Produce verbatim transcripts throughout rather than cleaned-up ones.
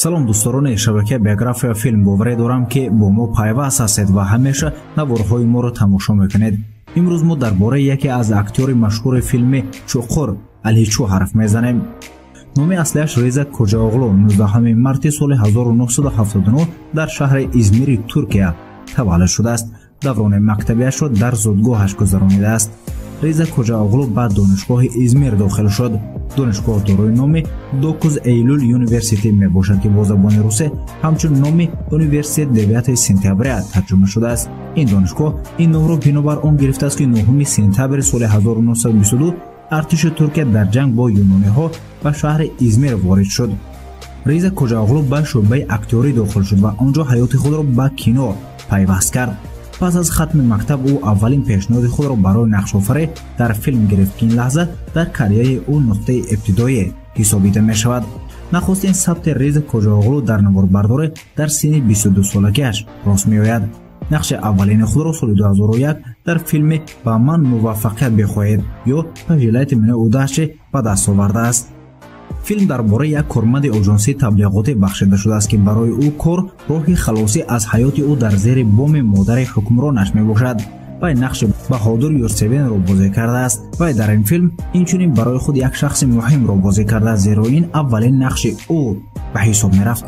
салом дӯсторони шабакаи биография филм, боварӣ дорам ки бо мо пайваст ҳастед ва ҳамеша наворҳои моро тамошо мекунед. имрӯз мо дар бораи яке аз актёри машҳури филми Чуқур Аличу ҳарф мезанем. номи аслиаш Реза Коҷаоғлу нуздаҳуми марти соли ҳазору нуҳсаду ҳафтоду нӯҳ дар шаҳри Измири, Туркия таваллуд шудааст. даврони мактабиашро дар зудгоҳаш гузаронидааст. Реза Коҷаоғлу ба донишгоҳи Измир дохил шуд. донишгоҳ дорои номи Докуз Эйлул Университет мебошад ки бо забони русе ҳамчун номи Университет девятое сентября тарҷума шудааст. ин донишгоҳ ин номро бинобар он гирифтааст ки нӯҳуми сентябри соли ҳазору нуҳсаду бисту ду артиши Туркия дар ҷанг бо юнониҳо ба шаҳри Измир ворид шуд. Реза Коҷаоғлу ба шӯъбаи актёрӣ дохил шуд ва онҷо ҳаёти худро ба кино пайваст кард. пас аз хатми мактаб ӯ аввалин пешниҳоди худро барои нақшофарӣ дар филм гирифт ки ин лаҳза дар карьераи ӯ нуқтаи ибтидоӣ ҳисобида мешавад. нахустин сабти Реза Коҷаоғлу дар наворбардорӣ дар синни бисту ду солагиаш рост меояд. нақши аввалини худро соли ду ҳазору як дар филми «Ба ман муваффақият бихоҳед» ё «Пожелайте мне удачи» ба даст овардааст. филм дар бораи як корманди оҷонсии таблиғотӣ бахшида шудааст ки барои ӯ кор роҳи халосӣ аз ҳаёти ӯ дар зери боми модари ҳукмронаш мебошад. вай нақши Баҳодур Юрсевенро бозӣ кардааст. вай дар ин филм инчунин барои худ як шахси муҳимро бозӣ кардааст, зеро ин аввалин нақши ӯ ба ҳисоб мерафт.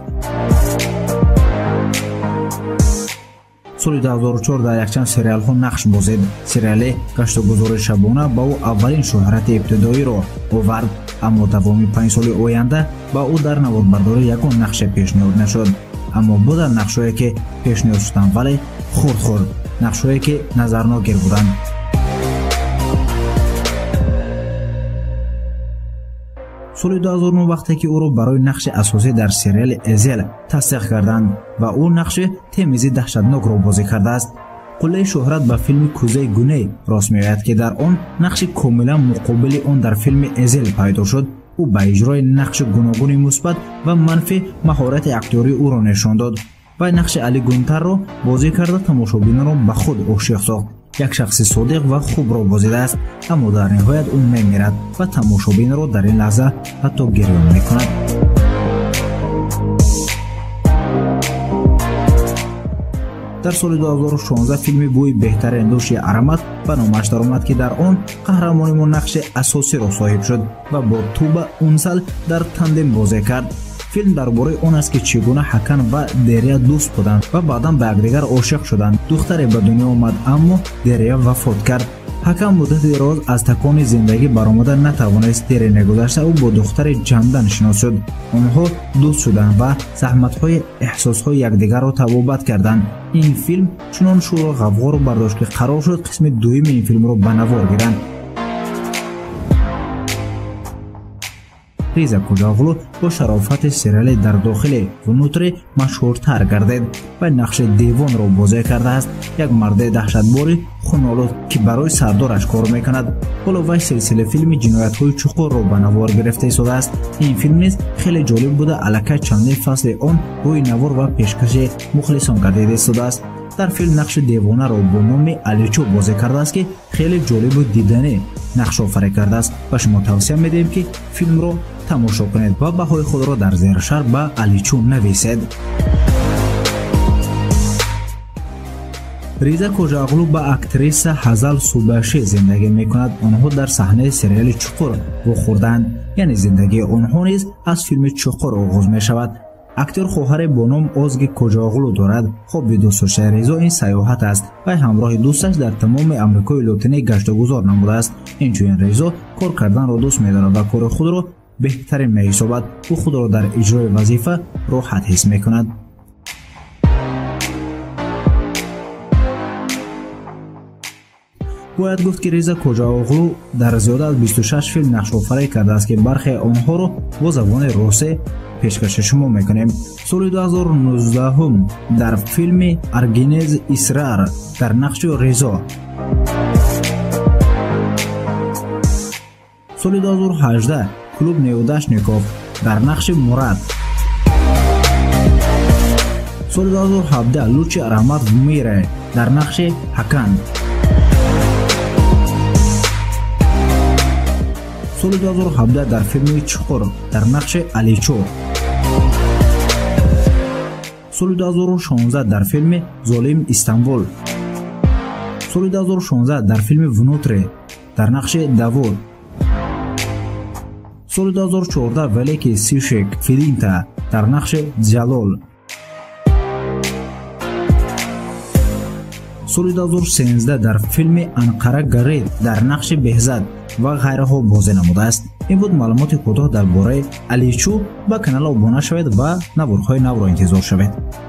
соли ду ҳазору чор дар якчанд сериалҳо нақш бозид. сериали гаштугузори шабона ба ӯ аввалин шӯҳрати ибтидоиро овард, аммо давоми панҷ соли оянда ба ӯ дар наворбардорӣ ягон нақше пешниҳод нашуд. аммо будан нақшҳое ки пешниҳод шуданд, вале хурд-хурд нақшҳое ки назарногир буданд. соли ду ҳазору нӯҳ вақте ки ӯро барои нақши асосӣ дар сериали Эзел тасдиқ карданд ва ӯ нақши Темизи даҳшатнокро бозӣ кардааст. қуллаи шӯҳрат ба филми Кӯзаи Гуней рост меояд ки дар он нақши комилан муқобили он дар филми Эзел пайдо шуд. ӯ ба иҷрои нақши гуногуни мусбат ва манфӣ маҳорати актёрии ӯро нишон дод. вай нақши Али Гунтарро бозӣ карда тамошобинро ба худ ошиқ сохт. як шахси содиқ ва хубро бозидааст, аммо дар ниҳоят ӯ мемирад ва тамошобинро дар ин лаҳза ҳатто гирён мекунад. дар соли ду ҳазору шонздаҳ филми Бӯи беҳтарин дӯши Арамат ба номаш даромад ки дар он қаҳрамонимо нақши асосиро соҳиб шуд ва бо Туба Унсал дар тандем бозӣ кард. филм дар бораи он аст ки чӣ гуна Ҳакан ва Дерия дӯст буданд ва баъдан ба якдигар ошиқ шуданд. духтаре ба дунё омад, аммо Дерия вафот кард. Ҳакан муддати дроз аз такони зиндагӣ баромада натавонист. дере мегузашта ӯ бо духтари Ҷандан шинос шуд. онҳо дӯст шуданд ва заҳматҳои эҳсосҳои якдигарро табобат карданд. ин филм чунон шӯру ғавғоро бардошт ки қарор шуд қисми дуюми ин филмро ба навор гиранд. Реза Коҷаоғлу бо шарофати сериали дар дохили внутри машҳуртар гардид. вай нақши Девонро бозӣ кардааст, як марди даҳшатбори хунолуд ки барои сардораш кор мекунад. ҳоло вай силсила филми ҷиноятҳои Чуқурро ба навор гирифта истодааст. ин филм низ хеле ҷолиб буда аллакай чандин фасли он рӯи навор ва пешкаши мухлисон гардида истодааст. дар филм нақши Девонаро бо номи Аличу бозӣ кардааст ки хеле ҷолибу диданӣ нақш офарӣ кардааст. ба шумо тавсия медиҳем ки филмро тамошо кунед ва баҳои худро дар зершар ба Аличу нависед. Реза Коҷаоғлу ба актриса Ҳазал Субашӣ зиндагӣ мекунад. онҳо дар саҳнаи сериали Чуқур вохӯрданд, яъне зиндагии онҳо низ аз филми Чуқур оғоз мешавад. актёр хоҳаре бо ном Озги Коҷаоғлу дорад. хобби дӯстдоштаи Резо ин сайёҳат аст. вай ҳамроҳи дӯсташ дар тамоми Амрикои Лотинӣ гаштугузор намудааст. инчунин Резо кор карданро дӯст медорад ва кори худро беҳтарин меҳисобад. ӯ худро дар иҷрои вазифа роҳат ҳис мекунад. бояд гуфт ки Реза Коҷаоғлу дар зиёда аз бисту шаш филм нақшофарӣ кардааст ки бархе онҳоро бо забони русӣ пешкаши шумо мекунем. соли ду ҳазору нуздаҳум дар филми Аргинез Исрар дар нақши Резо. соли ду ҳазору ҳаждаҳ Клуб Неудашников дар нақши Мурад. соли ду ҳазору ҳабдаҳ Лучи Раҳмат Вмире дар нақши Ҳакан. соли ду ҳазору ҳабдаҳ дар филми Чуқур дар нақши Аличу. соли ду ҳазору шонздаҳ дар филми Золим Истанбул, соли ду ҳазору шонздаҳ дар филми Внутри дар нақши Давуд, соли ду ҳазору чордаҳ Великий Сишек Филинта дар нақши Ҷалол, соли ду ҳазору сенздаҳ дар филми Анқара Гарид дар нақши Беҳзад ва ғайраҳо бозӣ намудааст. ин буд маълумоти кӯтоҳ дар бораи Аличу. ба канал обуна шавед ва наворҳои навро интизор шавед.